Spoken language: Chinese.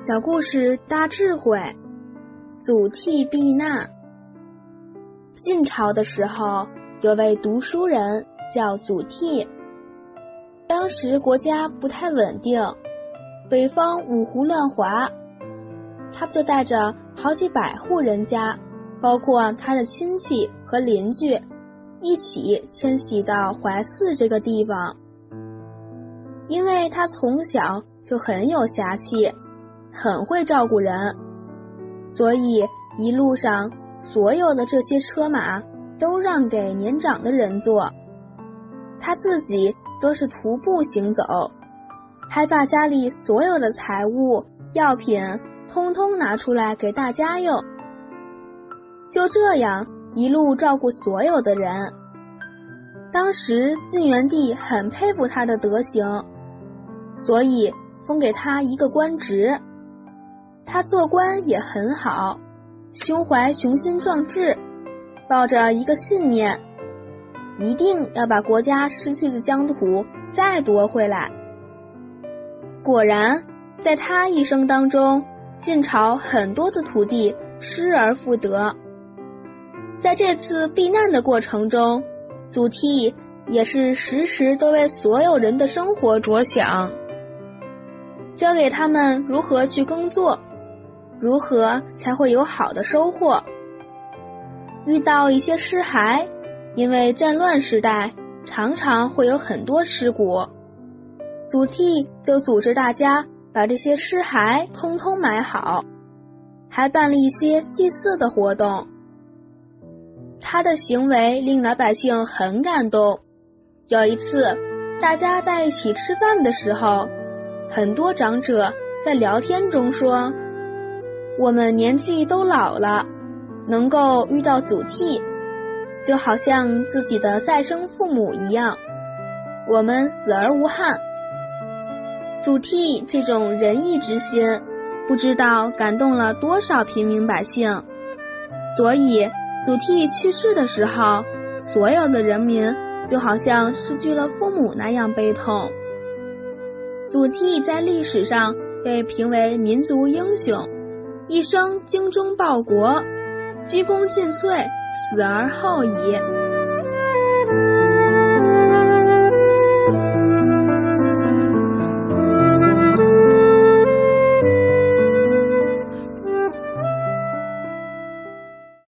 小故事大智慧，祖逖避难。晋朝的时候，有位读书人叫祖逖。当时国家不太稳定，北方五胡乱华，他就带着好几百户人家，包括他的亲戚和邻居，一起迁徙到淮泗这个地方。因为他从小就很有侠气，很会照顾人，所以一路上所有的这些车马都让给年长的人坐，他自己都是徒步行走，还把家里所有的财物药品通通拿出来给大家用，就这样一路照顾所有的人。当时晋元帝很佩服他的德行，所以封给他一个官职。他做官也很好，胸怀雄心壮志，抱着一个信念，一定要把国家失去的疆土再夺回来。果然，在他一生当中，晋朝很多的土地失而复得。在这次避难的过程中，祖逖也是时时都为所有人的生活着想，教给他们如何去耕作，如何才会有好的收获。遇到一些尸骸，因为战乱时代常常会有很多尸骨，祖逖就组织大家把这些尸骸通通埋好，还办了一些祭祀的活动。他的行为令老百姓很感动。有一次，大家在一起吃饭的时候，很多长者在聊天中说，我们年纪都老了，能够遇到祖逖，就好像自己的再生父母一样，我们死而无憾。祖逖这种仁义之心，不知道感动了多少平民百姓，所以祖逖去世的时候，所有的人民就好像失去了父母那样悲痛。祖逖在历史上被评为民族英雄，一生精忠报国，鞠躬尽瘁，死而后已。